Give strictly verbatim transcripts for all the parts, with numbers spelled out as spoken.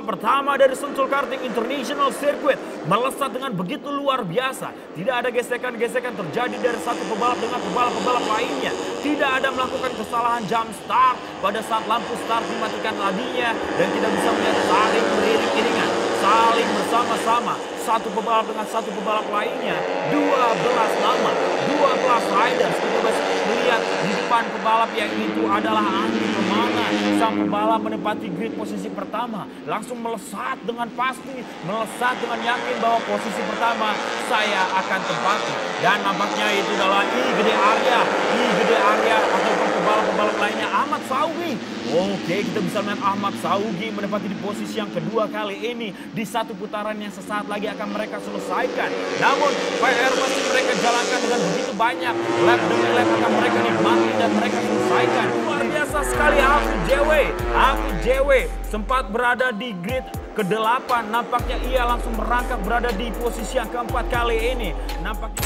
pembalap pertama dari Sentul Karting International Circuit melesat dengan begitu luar biasa. Tidak ada gesekan-gesekan terjadi dari satu pembalap dengan pembalap-pembalap lainnya. Tidak ada melakukan kesalahan jump start pada saat lampu start dimatikan tadinya. Dan kita bisa melihat saling beriring-iringan, saling bersama-sama. Satu pembalap dengan satu pembalap lainnya. dua belas nama, dua belas riders. Kita bisa melihat di depan pembalap yang itu adalah Anggi Permana. Sang pembalap menempati grid posisi pertama. Langsung melesat dengan pasti, melesat dengan yakin bahwa posisi pertama saya akan tempati. Dan nampaknya itu adalah I Gede Arya. I Gede Arya ataupun pembalap-pembalap lainnya Ahmad Saugi. Oke, kita bisa melihat Ahmad Saugi menempati di posisi yang kedua kali ini. Di satu putaran yang sesaat lagi akan mereka selesaikan. Namun P R masih mereka jalankan dengan begitu banyak. Lap demi lap akan mereka nikmati dan mereka selesaikan. Luar biasa sekali Hafiz J W. Hafiz J W sempat berada di grid kedelapan. Nampaknya ia langsung merangkak berada di posisi yang keempat kali ini. Nampaknya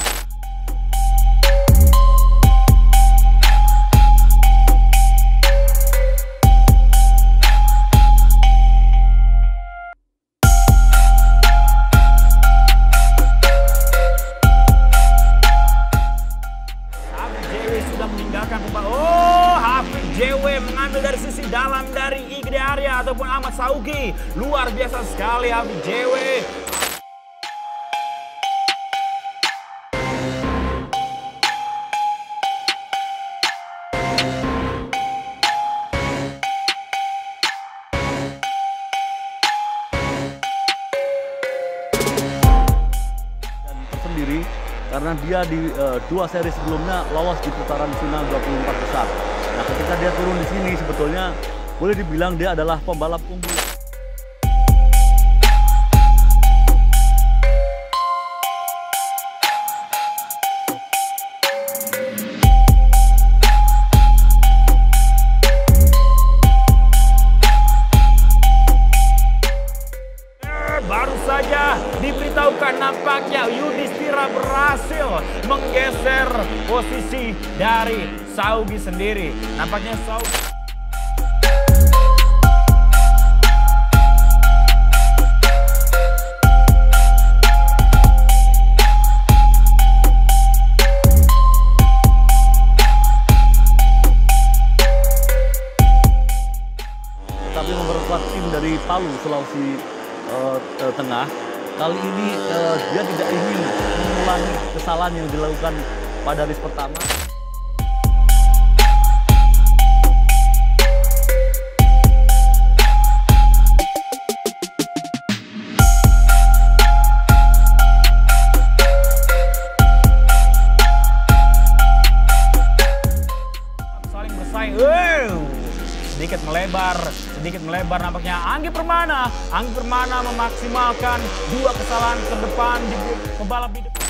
oh, Hafiz J W mengambil dari sisi dalam dari I Gede Arya ataupun Ahmad Saugi. Luar biasa sekali Hafiz J W. Dan tersendiri karena dia di uh, dua seri sebelumnya lolos di putaran final dua puluh empat besar. Nah, ketika dia turun di sini sebetulnya boleh dibilang dia adalah pembalap unggul. Baru saja diberitahukan nampaknya Yudhistira berhasil menggeser posisi dari Saugi sendiri. Nampaknya Saugi tapi memperkuat tim dari Palu, Sulawesi uh, uh, Tengah. Kali ini uh, dia tidak ingin mengulangi kesalahan yang dilakukan pada race pertama. saling bersaing. Wow. Sedikit melebar, sedikit melebar nampaknya Anggi Permana. Anggi Permana memaksimalkan dua kesalahan ke depan di pembalap di depan.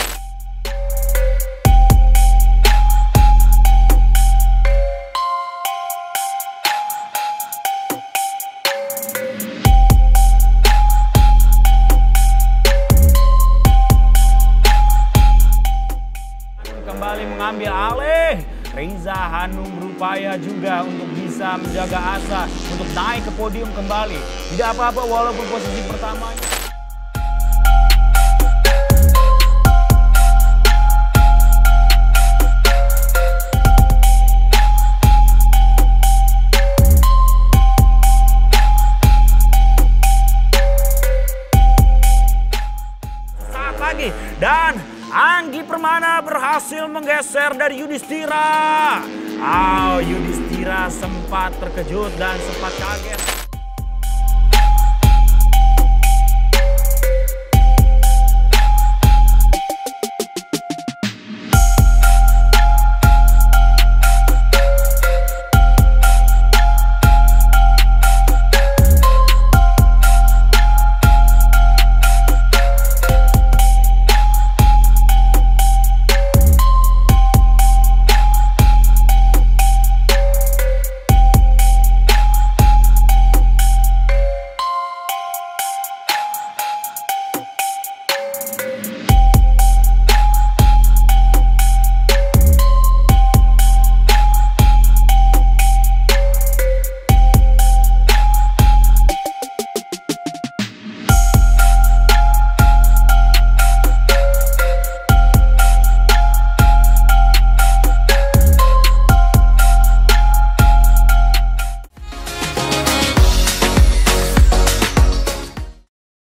Kembali mengambil alih. Reza Hanum berupaya juga untuk bisa menjaga asa untuk naik ke podium kembali. Tidak apa-apa walaupun posisi pertamanya. Saat lagi dan Anggi Permana berhasil menggeser dari Yudhistira. Oh, Yudhistira sempat terkejut dan sempat kaget.